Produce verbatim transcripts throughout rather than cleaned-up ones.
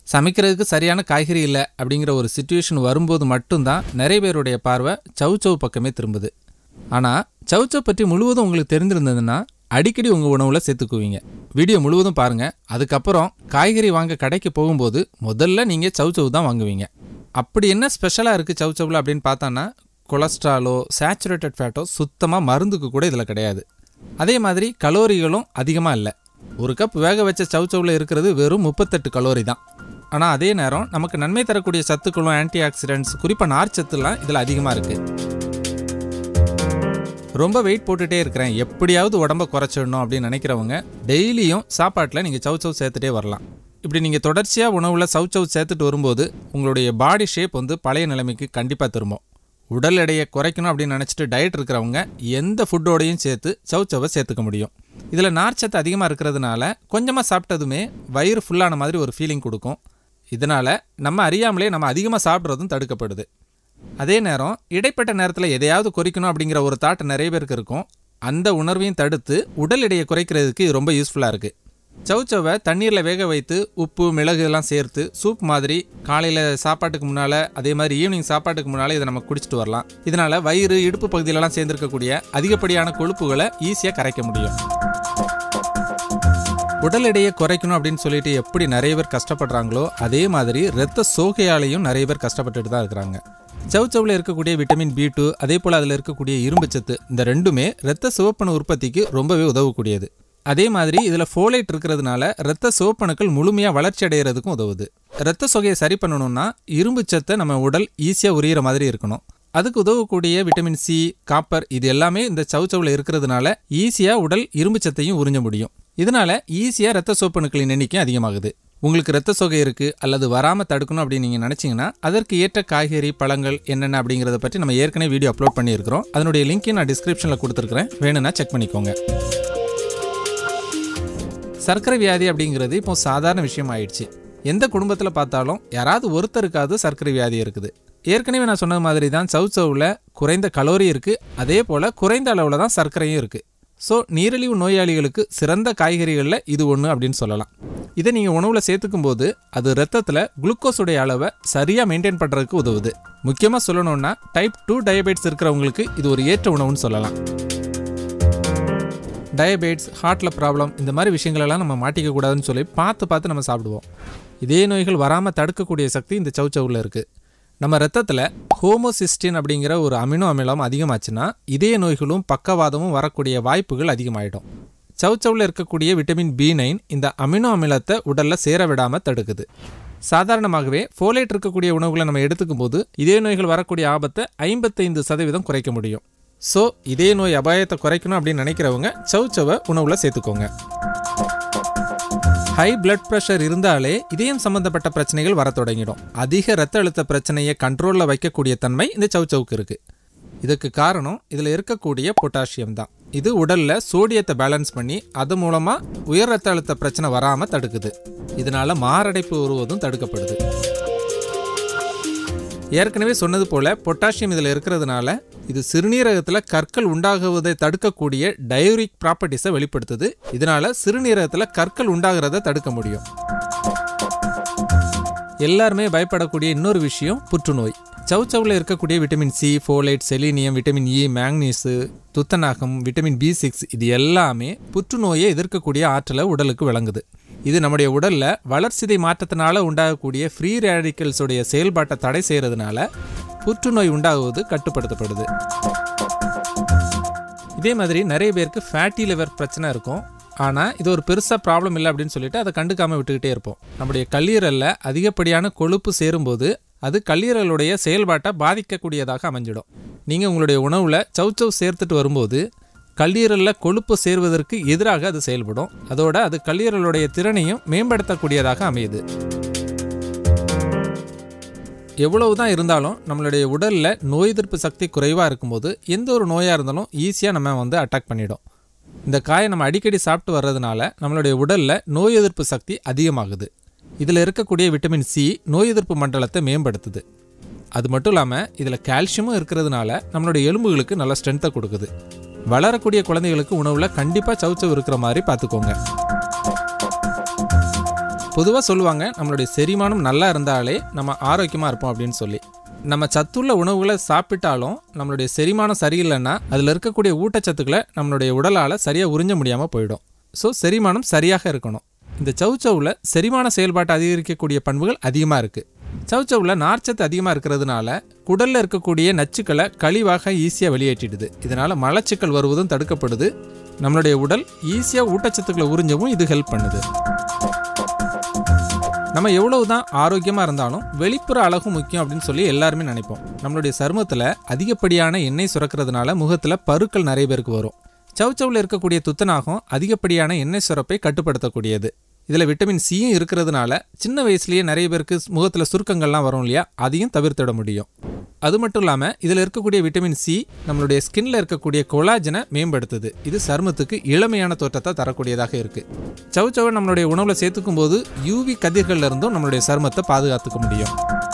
சமைக்கிறதுக்கு சரியான காய்கறி இல்லை அப்படிங்கிற ஒரு சிச்சுவேஷன் வரும்போது மட்டும்தான் நிறைய பேருடைய பார்வை சவ் சவ் பக்கமே திரும்புது. ஆனால் சவ் சவ் பற்றி முழுவதும் உங்களுக்கு தெரிஞ்சிருந்ததுன்னா அடிக்கடி உங்கள் உணவில் சேர்த்துக்குவீங்க. வீடியோ முழுவதும் பாருங்கள். அதுக்கப்புறம் காய்கறி வாங்க கடைக்கு போகும்போது முதல்ல நீங்கள் சவ் சவ் தான் வாங்குவீங்க. அப்படி என்ன ஸ்பெஷலாக இருக்குது சவ் சவ்வில் அப்படின்னு பார்த்தான்னா கொலஸ்ட்ராலோ சேச்சுரேட்டட் ஃபேட்டோ சுத்தமாக மருந்துக்கு கூட இதில் கிடையாது. அதே மாதிரி கலோரிகளும் அதிகமாக இல்லை. ஒரு கப் வேக வச்ச சவ் சவ்வில் இருக்கிறது வெறும் முப்பத்தெட்டு கலோரி தான். ஆனால் அதே நேரம் நமக்கு நன்மை தரக்கூடிய சத்துக்களும் ஆன்டி ஆக்சிடென்ட்ஸ் குறிப்பாக நார்ச்சத்துலாம் இதில் அதிகமாக இருக்குது. ரொம்ப வெயிட் போட்டுகிட்டே இருக்கிறேன், எப்படியாவது உடம்பை குறைச்சிடணும் அப்படின்னு நினைக்கிறவங்க டெய்லியும் சாப்பாட்டில் நீங்கள் சவ் சவ் சேர்த்துட்டே வரலாம். இப்படி நீங்கள் தொடர்ச்சியாக உணவில் சவ் சவ் சேர்த்துட்டு வரும்போது உங்களுடைய பாடி ஷேப் வந்து பழைய நிலைமைக்கு கண்டிப்பாக திரும்பும். உடல் எடையை குறைக்கணும் அப்படின்னு நினச்சிட்டு டயட் இருக்கிறவங்க எந்த ஃபுட்டோடையும் சேர்த்து சவ் சவ்வை சேர்த்துக்க முடியும். இதில் நார்ச்சத்து அதிகமாக இருக்கிறதுனால கொஞ்சமாக சாப்பிட்டதுமே வயிறு ஃபுல்லான மாதிரி ஒரு ஃபீலிங் கொடுக்கும். இதனால் நம்ம அறியாமலே நம்ம அதிகமாக சாப்பிட்றதும் தடுக்கப்படுது. அதே நேரம் இடைப்பட்ட நேரத்தில் எதையாவது குறைக்கணும் அப்படிங்கிற ஒரு தாட் நிறைய பேருக்கு இருக்கும். அந்த உணர்வையும் தடுத்து உடல் எடையை குறைக்கிறதுக்கு இது ரொம்ப யூஸ்ஃபுல்லாக இருக்குது. சவ் சவ்வை தண்ணீரில் வேக வைத்து உப்பு மிளகு எல்லாம் சேர்த்து சூப் மாதிரி காலையில் சாப்பாட்டுக்கு முன்னால் அதே மாதிரி ஈவினிங் சாப்பாட்டுக்கு முன்னால் இதை நம்ம குடிச்சிட்டு வரலாம். இதனால் வயிறு இடுப்பு பகுதியிலலாம் சேர்ந்துருக்கக்கூடிய அதிகப்படியான கொழுப்புகளை ஈஸியாக கரைக்க முடியும். உடல் எடையை குறைக்கணும் அப்படின்னு சொல்லிட்டு எப்படி நிறைய பேர் கஷ்டப்படுறாங்களோ அதே மாதிரி இரத்த சோகையாலையும் நிறைய பேர் கஷ்டப்பட்டுட்டு தான் இருக்கிறாங்க. சவ் சவ்வில் இருக்கக்கூடிய விட்டமின் பி டூ அதே போல் அதில் இருக்கக்கூடிய இரும்புச்சத்து இந்த ரெண்டுமே இரத்த சிவப்பணு உற்பத்திக்கு ரொம்பவே உதவக்கூடியது. அதே மாதிரி இதில் ஃபோலேட் இருக்கிறதுனால இரத்த சிவப்பணுக்கள் முழுமையாக வளர்ச்சி அடைகிறதுக்கும் உதவுது. இரத்த சொகையை சரி பண்ணணும்னா இரும்புச்சத்தை நம்ம உடல் ஈஸியாக உரியிற மாதிரி இருக்கணும். அதுக்கு உதவக்கூடிய விட்டமின் சி காப்பர் இது எல்லாமே இந்த சவ் சவ்வில் இருக்கிறதுனால ஈஸியாக உடல் இரும்புச்சத்தையும் உறிஞ்ச முடியும். இதனால ஈஸியாக இரத்த சிவப்பணுக்களின் எண்ணிக்கை அதிகமாகுது. உங்களுக்கு இரத்த சோகை இருக்குது அல்லது வராமல் தடுக்கணும் அப்படின்னு நீங்கள் நினச்சிங்கன்னா அதற்கு ஏற்ற காய்கறி பழங்கள் என்னென்ன அப்படிங்கிறத பற்றி நம்ம ஏற்கனவே வீடியோ அப்லோட் பண்ணியிருக்கிறோம். அதனுடைய லிங்க்கையும் நான் டிஸ்கிரிப்ஷனில் கொடுத்துருக்குறேன், வேணும்னா செக் பண்ணிக்கோங்க. சர்க்கரை வியாதி அப்படிங்கிறது இப்போ சாதாரண விஷயம் ஆயிடுச்சு. எந்த குடும்பத்தில் பார்த்தாலும் யாராவது ஒருத்தருக்காவது சர்க்கரை வியாதி இருக்குது. ஏற்கனவே நான் சொன்ன மாதிரி தான் சவ் சவ்வில் குறைந்த கலோரி இருக்குது, அதே போல் குறைந்த அளவில் தான் சர்க்கரையும் இருக்குது. ஸோ நீரிழிவு நோயாளிகளுக்கு சிறந்த காய்கறிகளில் இது ஒன்று அப்படின்னு சொல்லலாம். இதை நீங்கள் உணவில் சேர்த்துக்கும் போது அது ரத்தத்தில் குளுக்கோஸுடைய அளவை சரியாக மெயின்டைன் பண்ணுறதுக்கு உதவுது. முக்கியமாக சொல்லணும்னா டைப் டூ டயபெட்டிஸ் இருக்கிறவங்களுக்கு இது ஒரு ஏற்ற உணவுன்னு சொல்லலாம். டயபெட்டிஸ் ஹார்ட்டில் ப்ராப்ளம் இந்த மாதிரி விஷயங்களெல்லாம் நம்ம மாட்டிக்க கூடாதுன்னு சொல்லி பார்த்து பார்த்து நம்ம சாப்பிடுவோம். இதே நோய்கள் வராமல் தடுக்கக்கூடிய சக்தி இந்த சவ் சவ்வில் இருக்குது. நம்ம ரத்தத்தில் ஹோமோசிஸ்டின் அப்படிங்கிற ஒரு அமினோ அமிலம் அதிகமாச்சுன்னா இதய நோய்களும் பக்கவாதமும் வரக்கூடிய வாய்ப்புகள் அதிகமாகிடும். சவ் சவ்வில் இருக்கக்கூடிய விட்டமின் பி நைன் இந்த அமினோ அமிலத்தை உடலில் சேர விடாமல் தடுக்குது. சாதாரணமாகவே ஃபோலேட் இருக்கக்கூடிய உணவுகளை நம்ம எடுத்துக்கும் போது இதய நோய்கள் வரக்கூடிய ஆபத்தை ஐம்பத்தைந்து சதவீதம் குறைக்க முடியும். ஸோ இதய நோய் அபாயத்தை குறைக்கணும் அப்படின்னு நினைக்கிறவங்க சவ் சவ்வை உணவில் சேர்த்துக்கோங்க. ஹை பிளட் ப்ரெஷர் இருந்தாலே இதயம் சம்பந்தப்பட்ட பிரச்சனைகள் வர தொடங்கிடும். அதிக இரத்த அழுத்த பிரச்சனையை கண்ட்ரோலில் வைக்கக்கூடிய தன்மை இந்த சவ் சவ்வுக்கு இருக்குது. இதுக்கு காரணம் இதில் இருக்கக்கூடிய பொட்டாசியம் தான். இது உடலில் சோடியத்தை பேலன்ஸ் பண்ணி அது மூலமாக உயர் இரத்த அழுத்த பிரச்சனை வராமல் தடுக்குது. இதனால் மாரடைப்பு வருவதும் தடுக்கப்படுது. ஏற்கனவே சொன்னது போல் பொட்டாசியம் இதில் இருக்கிறதுனால இது சிறுநீரகத்தில் கற்கள் உண்டாகுவதை தடுக்கக்கூடிய டயூரிக் ப்ராப்பர்ட்டிஸை வெளிப்படுத்துது. இதனால் சிறுநீரகத்தில் கற்கள் உண்டாகிறத தடுக்க முடியும். எல்லாருமே பயப்படக்கூடிய இன்னொரு விஷயம் புற்றுநோய். சவ் சவ்வில் இருக்கக்கூடிய vitamin C, folate, selenium, vitamin E, மேக்னீஸு, துத்தநாகம், விட்டமின் பி சிக்ஸ் இது எல்லாமே புற்றுநோயை எதிர்க்கக்கூடிய ஆற்றலை உடலுக்கு வழங்குது. இது நம்முடைய உடலில் வளர்சிதை மாற்றத்தினால உண்டாகக்கூடிய ஃப்ரீ ரேடிக்கல்ஸுடைய செயல்பாட்டை தடை செய்கிறதுனால புற்றுநோய் உண்டாகுவது கட்டுப்படுத்தப்படுது. இதே மாதிரி நிறைய பேருக்கு ஃபேட்டி லிவர் பிரச்சனை இருக்கும். ஆனால் இது ஒரு பெருசாக ப்ராப்ளம் இல்லை அப்படின்னு சொல்லிட்டு அதை கண்டுக்காமல் விட்டுக்கிட்டே இருப்போம். நம்முடைய கல்லீரலில் அதிகப்படியான கொழுப்பு சேரும்போது அது கல்லீரலுடைய செயல்பாட்டை பாதிக்கக்கூடியதாக அமைஞ்சிடும். நீங்கள் உங்களுடைய உணவில் சவ் சவ் சேர்த்துட்டு வரும்போது கல்லீரலில் கொழுப்பு சேர்வதற்கு எதிராக அது செயல்படும். அதோட அது கல்லீரலுடைய திறனையும் மேம்படுத்தக்கூடியதாக அமையுது. எவ்வளவு தான் இருந்தாலும் நம்மளுடைய உடலில் நோய் எதிர்ப்பு சக்தி குறைவாக இருக்கும்போது எந்த ஒரு நோயாக இருந்தாலும் ஈஸியாக நம்ம வந்து அட்டாக் பண்ணிடும். இந்த காயை நம்ம அடிக்கடி சாப்பிட்டு வர்றதுனால நம்மளுடைய உடலில் நோய் எதிர்ப்பு சக்தி அதிகமாகுது. இதில் இருக்கக்கூடிய விட்டமின் சி நோய் எதிர்ப்பு மண்டலத்தை மேம்படுத்துது. அது மட்டும் இல்லாமல் இதில் கால்சியமும் இருக்கிறதுனால நம்மளுடைய எலும்புகளுக்கு நல்ல ஸ்ட்ரென்த்தை கொடுக்குது. வளரக்கூடிய குழந்தைகளுக்கு உணவில் கண்டிப்பாக சவ் சவ் இருக்கிற மாதிரி பார்த்துக்கோங்க. பொதுவாக சொல்லுவாங்க நம்மளுடைய செரிமானம் நல்லா இருந்தாலே நம்ம ஆரோக்கியமாக இருப்போம் அப்படின்னு சொல்லி. நம்ம சத்துள்ள உணவுகளை சாப்பிட்டாலும் நம்மளுடைய செரிமானம் சரியில்லைன்னா அதில் இருக்கக்கூடிய ஊட்டச்சத்துக்களை நம்மளுடைய உடலால் சரியாக உறிஞ்ச முடியாமல் போயிடும். ஸோ செரிமானம் சரியாக இருக்கணும். இந்த சௌச்சௌவில் செரிமான செயல்பாட்டை அதிகரிக்கக்கூடிய பண்புகள் அதிகமாக இருக்குது. சௌச்சௌவில் நார்ச்சத்து அதிகமாக இருக்கிறதுனால குடலில் இருக்கக்கூடிய நச்சுக்களை கழிவாக ஈஸியாக வெளியேற்றிடுது. இதனால் மலச்சிக்கல் வருவதும் தடுக்கப்படுது. நம்மளுடைய உடல் ஈஸியாக ஊட்டச்சத்துக்களை உறிஞ்சவும் இது ஹெல்ப் பண்ணுது. நம்ம எவ்வளவு தான் ஆரோக்கியமாக இருந்தாலும் வெளிப்புற அழகும் முக்கியம் அப்படின்னு சொல்லி எல்லாருமே நினைப்போம். நம்மளுடைய சருமத்தில் அதிகப்படியான எண்ணெய் சுரக்கிறதுனால முகத்தில் பருக்கள் நிறைய பேருக்கு வரும். சௌச்சௌவில் இருக்கக்கூடிய துத்தநாகம் அதிகப்படியான எண்ணெய் சுரப்பை கட்டுப்படுத்தக்கூடியது. இதில் விட்டமின் சியும் இருக்கிறதுனால சின்ன வயசுலேயே நிறைய பேருக்கு முகத்தில் சுருக்கங்கள்லாம் வரும் இல்லையா, அதையும் தவிர்த்திட முடியும். அது மட்டும் இல்லாமல் இதில் இருக்கக்கூடிய விட்டமின் சி நம்மளுடைய ஸ்கின்ல இருக்கக்கூடிய கொலாஜனை மேம்படுத்துது. இது சருமத்துக்கு இளமையான தோற்றத்தை தரக்கூடியதாக இருக்குது. சௌச்சௌவை நம்மளுடைய உணவில் சேர்த்துக்கும் போது யூவி கதிர்கள்ல இருந்தும் நம்மளுடைய சருமத்தை பாதுகாத்துக்க முடியும்.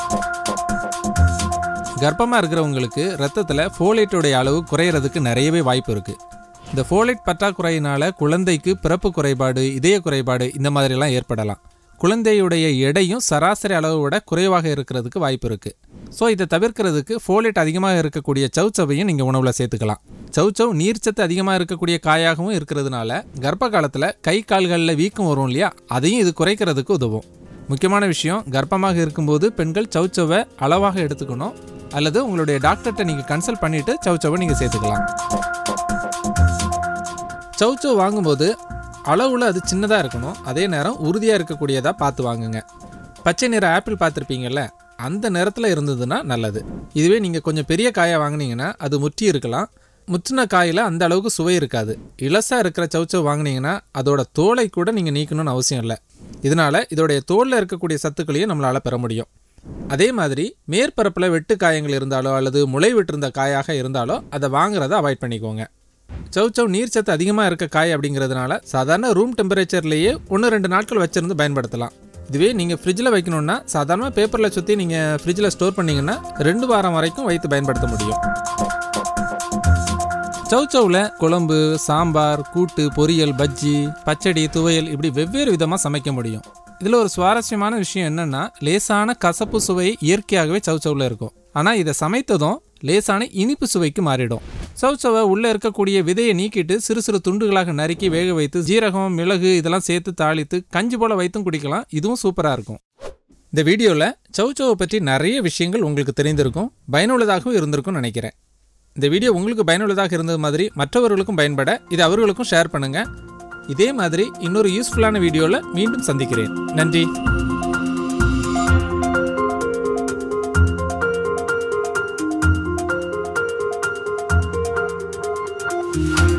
கர்ப்பமாக இருக்கிறவங்களுக்கு ரத்தத்தில் ஃபோலேட்டோடைய அளவு குறையிறதுக்கு நிறையவே வாய்ப்பு இருக்குது. இந்த ஃபோலேட் பற்றாக்குறையினால குழந்தைக்கு பிறப்பு குறைபாடு, இதய குறைபாடு இந்த மாதிரிலாம் ஏற்படலாம். குழந்தையுடைய எடையும் சராசரி அளவை விட குறைவாக இருக்கிறதுக்கு வாய்ப்பு இருக்குது. ஸோ இதை தவிர்க்கிறதுக்கு ஃபோலேட் அதிகமாக இருக்கக்கூடிய சௌச்சௌவையும் நீங்கள் உணவில் சேர்த்துக்கலாம். சௌச்சௌ நீர்ச்சத்து அதிகமாக இருக்கக்கூடிய காயாகவும் இருக்கிறதுனால கர்ப்ப காலத்தில் கை கால்களில் வீக்கம் வரும் இல்லையா, அதையும் இது குறைக்கிறதுக்கு உதவும். முக்கியமான விஷயம், கர்ப்பமாக இருக்கும்போது பெண்கள் சௌச்சௌவை அளவாக எடுத்துக்கணும். அல்லது உங்களுடைய டாக்டர்கிட்ட நீங்கள் கன்சல்ட் பண்ணிவிட்டு சௌச்சௌவை நீங்கள் சேர்த்துக்கலாம். சௌச்சௌ வாங்கும்போது அளவில் அது சின்னதாக இருக்கணும். அதே நேரம் உறுதியாக இருக்கக்கூடியதாக பார்த்து வாங்குங்க. பச்சை நிற ஆப்பிள் பார்த்துருப்பீங்கள்ல, அந்த நேரத்தில் இருந்ததுன்னா நல்லது. இதுவே நீங்கள் கொஞ்சம் பெரிய காயை வாங்கினீங்கன்னா அது முற்றி இருக்கலாம். முற்றின காயில் அந்த அளவுக்கு சுவை இருக்காது. இலசாக இருக்கிற சௌச்சௌ வாங்கினீங்கன்னா அதோட தோலை கூட நீங்கள் நீக்கணும்னு அவசியம் இல்லை. இதனால் இதோடைய தோலில் இருக்கக்கூடிய சத்துக்களையும் நம்மளால் பெற முடியும். அதே மாதிரி மேற்பரப்பில் வெட்டு காயங்கள் இருந்தாலோ அல்லது முளை விட்டிருந்த காயாக இருந்தாலோ அதை வாங்குறதை அவாய்ட் பண்ணிக்கோங்க. சௌச்சௌ நீர்ச்சத்து அதிகமாக இருக்க காய் அப்படிங்கிறதுனால சாதாரண ரூம் டெம்பரேச்சர்லேயே ஒன்று ரெண்டு நாட்கள் வச்சுருந்து பயன்படுத்தலாம். இதுவே நீங்கள் ஃப்ரிட்ஜில் வைக்கணுன்னா சாதாரண பேப்பரில் சுற்றி நீங்கள் ஃப்ரிட்ஜில் ஸ்டோர் பண்ணிங்கன்னா ரெண்டு வாரம் வரைக்கும் வைத்து பயன்படுத்த முடியும். சௌச்சௌவில் குழம்பு, சாம்பார், கூட்டு, பொரியல், பஜ்ஜி, பச்சடி, துவையல் இப்படி வெவ்வேறு விதமாக சமைக்க முடியும். இதில் ஒரு சுவாரஸ்யமான விஷயம் என்னென்னா, லேசான கசப்பு சுவை இயற்கையாகவே சௌச்சௌவில் இருக்கும். ஆனால் இதை சமைத்ததும் லேசான இனிப்பு சுவைக்கு மாறிடும். சௌச்சௌவை உள்ளே இருக்கக்கூடிய விதையை நீக்கிட்டு சிறு சிறு துண்டுகளாக நறுக்கி வேக வைத்து ஜீரகம், மிளகு இதெல்லாம் சேர்த்து தாளித்து கஞ்சி போல் வைத்தும் குடிக்கலாம். இதுவும் சூப்பராக இருக்கும். இந்த வீடியோவில் சௌச்சௌவை பற்றி நிறைய விஷயங்கள் உங்களுக்கு தெரிந்திருக்கும், பயனுள்ளதாகவும் இருந்திருக்கும்னு நினைக்கிறேன். இந்த வீடியோ உங்களுக்கு பயனுள்ளதாக இருந்தது மாதிரி மற்றவர்களுக்கும் பயன்பட இது அவர்களுக்கும் ஷேர் பண்ணுங்கள். இதே மாதிரி இன்னொரு யூஸ்ஃபுல்லான வீடியோவில் மீண்டும் சந்திக்கிறேன். நன்றி. Thank you.